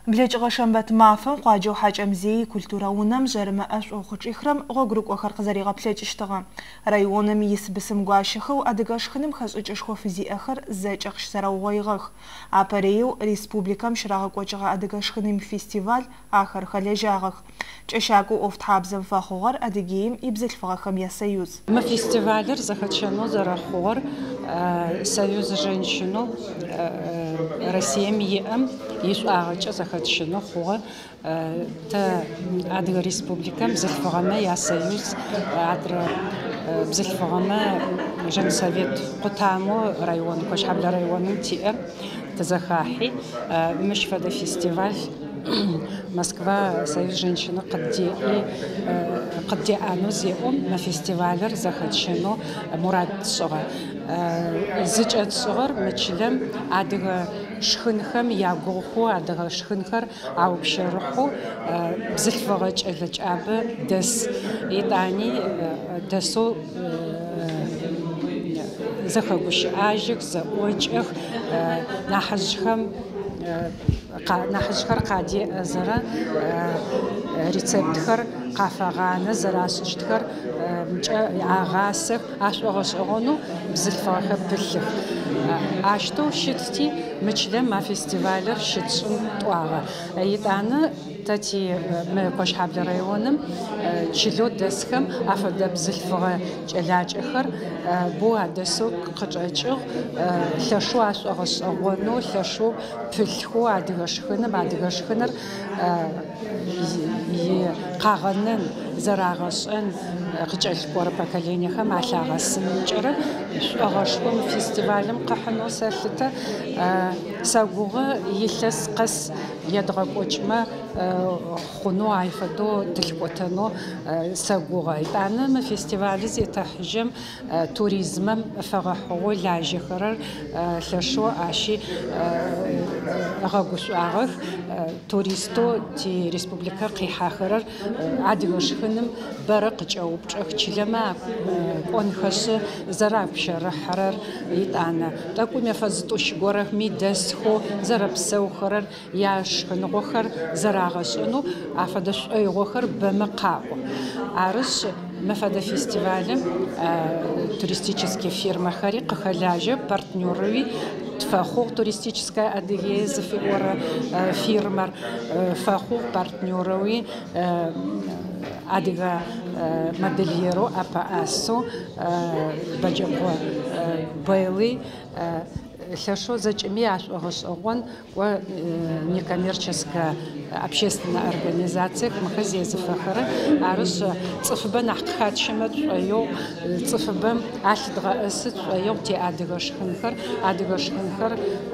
بلجغ شنبت مافن قاجو حاج امزي كولتورا ونم جرم اشو خوش اخرم غوغروك وخر قزاري غبلج اشتغا رايونم يسبسم غاشخو ادغاش خنم خزجشخو فيزي اخر زاجخش سراوغيغخ ابريو ريسبوبليكام شراغ قوجغا ادغاش خنم فيستيفال اخر خلجاغخ چشاكو اوفت حابزم فاخوغر ادغيم يبزل فغخم يا союз ما фестивалер захочено зарахор союз женщину Россия мием ишагача захочено хор та адга республикам зелфагама я союз адра бзелфагама женсовет قطامو район кошхабла районын тиэ тазахахи мش фада фестиваль Москва союз женщины قدي анузиум на фестивалер захочено мурад сога зычат согар мчлем адыга шхынхэм ягоху адыга шхынхэр аупшэрху бзылфыгъэкӏ лэкӏабэ дэс итани дэсо захэгущыӏажьых зэӏокӏых нахьыжъхэм нахьыжъхэр къадеӏэзэрэ рецептхэр къафэгъанэ зэрашӏыщтхэр мкӏэ агъасэх ашӏогъэшӏэгъонэу бзылъфыгъэхэр пылъых. Ащтэу щытти мычлэм а фестивалыр щытшӏын тӏуагъэ. Итӏанэ тэти мы Кошхаблэ районым чылэу дэсхэм афэдэ бзылъфыгъэ кӏэлакӏэхэр бо адэсэу къычӏэкӏыгъ лъэшэу ашӏогъэшӏэгъонэу лъэшэу пылъхэу адыгэ шхыныр къагъэнэн зэрагъэшӏэн къыкӏэлъыкӏорэ поколениехэм алъагъэсынкӏэрэ шӏогъэшӏом фестивалым къыхьынэу сэлъытэ сэгугъэ илъэс къэс едгъэкӏокӏмэ хъунэу айфэдэу тылъкӏотэнэу сэгугъэ. Итӏанэ мы фестивалыр зетахьыжьэм туризмэм фэгъэхьыгъэу лажьэхэрэр лъэшэу ащи гъэгушӏуагъэх туристэу ти республикэ къихьэхэрэр адыгэ шхыным бэрэ къыкӏэупчӏэх чылэмэ кӏонхэшъы зэрапщэрыхьэрэр итӏанэ тӏэкӏум ефэзытӏэу щыгорэхми дэсхэу зэрэпсэухэрэр яшхыныгъохэр зэрагъэшӏэнэу афэдэ шӏоигъохэр бэмэ къаӏо. Арышъ мы фэдэ фестивалым туристические фирмэхэри къыхэлажьэ партнёрыи фэхъугъ туристическая Адыгея зыфиӏорэ фирмэр фэхъугъ партнёрыи адыгэ модельерэу апэӏасэу бэджэкъо бэлы лъэшэу зэкӏэми ашӏогъэшӏэгъон ко некоммерческая общественная организация мыхэ зезыфэхэрэ арышъ цӏыфыбэ нахь къыхатщэмэ тшӏоеу цӏыфыбэм алъдгъэӏэсы тшӏоеу ти адыгэ шхынхэр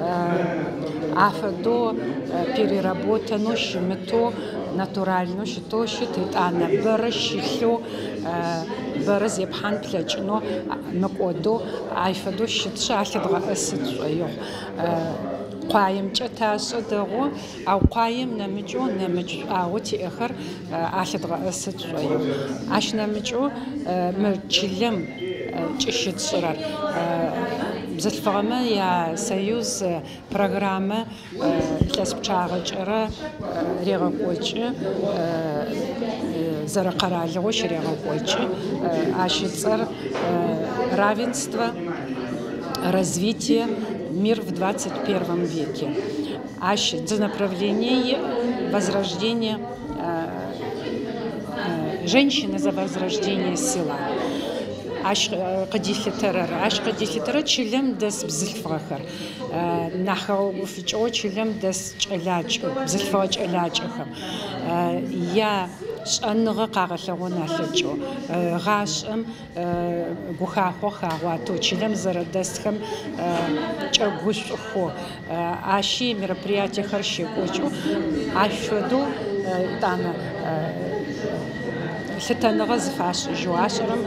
афэдэу переработэнэу щымытэу натуральнэу щытэу щыт итӏанэ бэрэ щылъэу бэрэ зепхьан плъэкӏынэу мыкӏодэу айфэдэу щытшъы алъдгъэӏэсы тшӏоеу. Къуаемкӏэ ташӏэ дэгъу ау къуаем нэмыкӏэу нэмыкӏ тиӏэхэр алъдгъэӏэсы тшӏоеу. Ащ нэмыкӏэу мы чылэм кӏыщытшӏырэр бзылъфыгъэмэ я союз программэ лъэс пчъагъэкӏэрэ регъэкӏокӏы зэрэкъэралыгъо щырегъэкӏокӏы ащыцӏэр равенство, развитие, мир в 21 веке. Ащ за направление возрождения женщины за возрождение села. Ащ къыдилъытэрэ чылэм дэс бзылъфыгъэхэр нахьыгъуфыкӏэу чылэм дэс бзылъфыгъэ кӏэлакӏэхэм я шӏэныгъэ къагъэлъэгъон алъэкӏэу гъашӏэм гухахъо хагъуатэу чылэм зэрэдэсхэм кӏэгушӏухэу ащи мероприятиехэр щекӏокӏэу ащодэу итӏанэ лъытэныгъэ зыфашӏыжьэу ашӏэрэм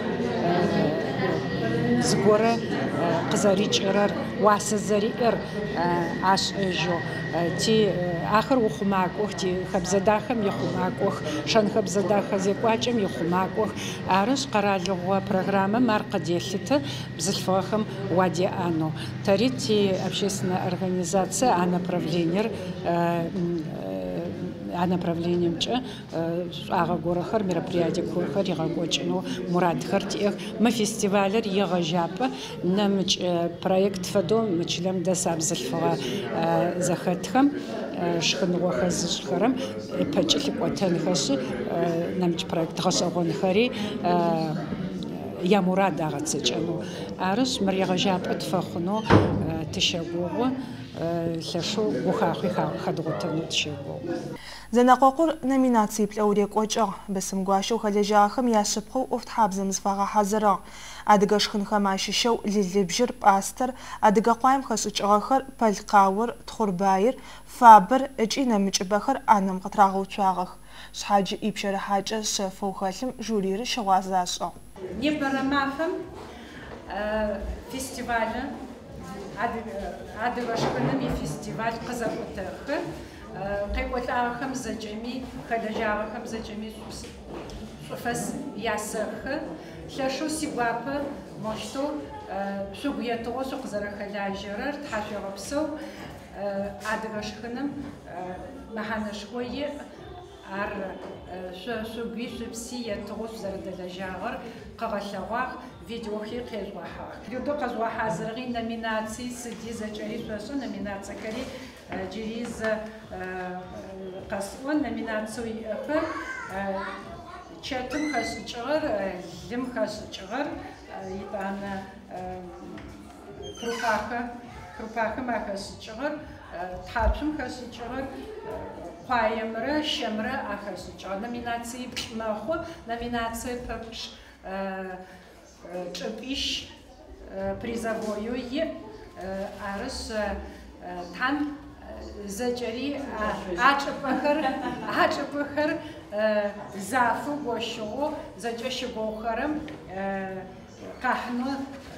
зыгорэ къызэрикӏырэр уасэ зэриӏэр ашӏыжьэу ти ахэр ухъумакӏох ти хэбзэ дахэм ихъумакӏох шэнхэбзэ дахэ зекӏуакӏэм ихъумакӏох арышъ къэралыгъо программэм ар къыделъытэ бзылъфыгъэхэм уадеӏанэу тэри ти общественная организация а направлениер а направлением шага горахар мероприятие курхар ягочно мурадхар тех мы фестивалер ягажапа намч проект фадом мчлам дасабзлфа захатхам шхнуахазшхарам пачиликотанхаш намч проект гасагонхари я мурад агацчану арш марьягажапа тфахно тшагого лашо бухахи хадготанут шего زناقوقر نميناتي بلوريك وجه بسم قاشو خلجاخم ياشبخو أفت حابزم زفاغا حزرا أدقاش خنخماشي شو للبجر باستر أدقا قايم خسوش آخر بالقاور تخرباير فابر اجينا مجبخر آنم قطراغو تواغخ شحاجي إبشار حاجة شفو خالم جولير شوازاشو نبرا معفم فيستيفال أدقاش خنمي فيستيفال قزاقوتاخر قيقول خمسة جمي خلجا خمسة جمي فس ياسخ لشو سيوابا مشتو شو بيتو شو قزر خلاجر تحشي ربسو عدغش خنم محن شوية ار شو بيش بسي يتو زرد لجاغر قغشواغ فيديو خي قيزواها يدو قزواها زرغي نميناتي سدي زجري شو نميناتي كري جريز قصون نميناتسوي أخر شاتم خاص شغر لم خاص شغر يبان كروباخ ما خاص شغر تحبشم خاص شغر قايمرة شمرة أخاص شغر نميناتسي ما هو نميناتسي ببش تبيش بريزابويو أرس تان زجري عجبخر زافو وشو زجش بوخرم قحنو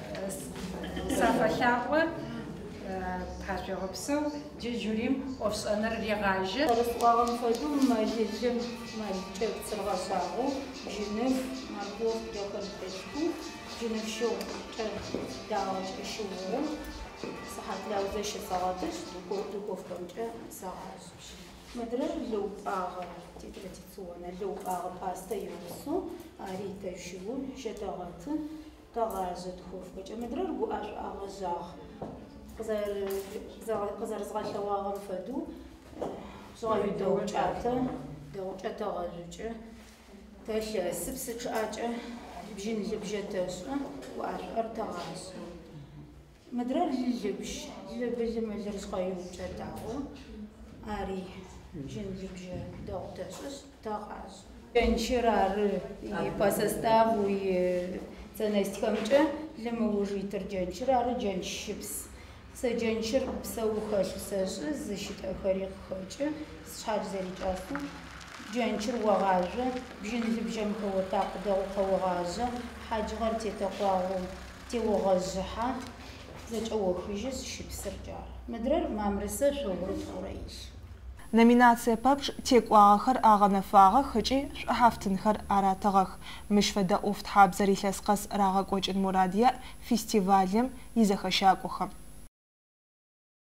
سافشاقو تحشوبسو جيجوريم أفسانر ريغاجة رسقاهم فدوم مالجم مالجب سرغاشاغو جنف مالبوف دوكن تشكو جنف شو داوش شو صحات لوزش صغاتش دوكوف كمجة صغاش مدرر لو باغ تيترتي تسوانا لو باغ باستا يوسو أريتا شو شتاغات تغازة خوف كمجة مدرر بواش أغزاغ قزر زغاشواغم فدو زغايو دوجاتا غازوجة تاش سبسك آجة بجين لبجتاش وآش أرتغاز مدرر للجبش لبج مجرسقايو جتاعو أري جن لبجة دوغتاسس تغاز جنشرار يباسستاف وي تنستكمجة لما وجي ترجنشرار جنشبس سجنشر بسو خش سش زشت أخريق خش شحال زري جاسو جنشر وغاجة بجن لبجة مكوتاق دو وغاجة حاج غرتي تقواو تي وغاجة زج أوخيجس شبسرجار مدرر مامرسة شغل خوريش نميناتسيا بابش تيكواخر آغنفاغ خجي شحافتنخر آراتغخ مشفدا أفت حابزري لسقس راغا قوج المرادية فيستيفاليم يزخشاقوخم